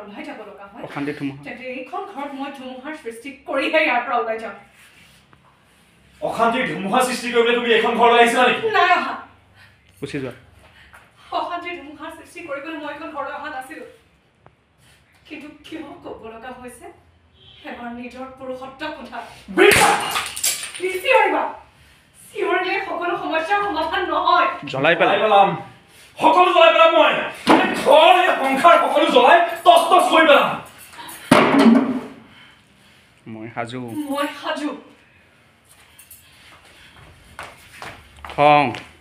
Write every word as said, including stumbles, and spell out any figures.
ওলাই যাব লগা হয় অশান্তি ধুমুহা তেন্তে এইখন ঘৰত মই ধুমুহাৰ সৃষ্টি কৰিহে ইয়াৰ পৰা ওলাই যাম অশান্তি ধুমুহা সৃষ্টি কৰিবলৈ তুমি এখন ঘৰলৈ আহিছিলা নেকি নাই অহা গুচি যোৱা অশান্তি ধুমুহাৰ সৃষ্টি কৰিবলৈ মই এখন ঘৰলৈ অহা নাছিলোঁ কিন্তু কিয় ক'ব লগা হৈছে এবাৰ নিজৰ পুৰুষত্ব কথা চিঞৰিবা চিঞৰিলে সকলো সমস্যাৰ সমাধান নহয় জ্বলাই পেলাই পেলাম সকলো জ্বলাই পেলাম মই ঘৰ এই সংসাৰ সকলো জ্বলাই তছ তছ কৰি পেলাম মই সাজু মই সাজু খং